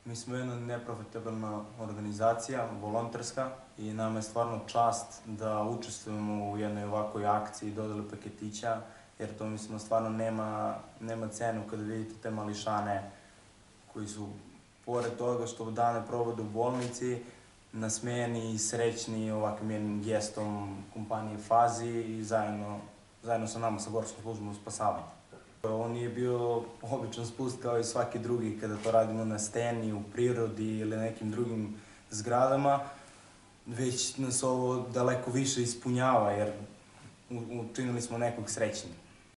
Mi smo jedna neprofitabilna organizacija, volonterska, i nama je stvarno čast da učestvujemo u jednoj ovakvoj akciji dodele paketića, jer to mislimo stvarno nema cenu kada vidite te mališane koji su, pored toga što dane provode u bolnici, nasmejani i srećni ovakvim jednim gestom kompanije Fazi i zajedno sa nama, sa Gorskom službom spasavanja. Ovo nije bio običan spust kao i svaki drugi kada to radimo na steni, u prirodi ili nekim drugim zgradama, već nas ovo daleko više ispunjava jer učinili smo nekog srećnim.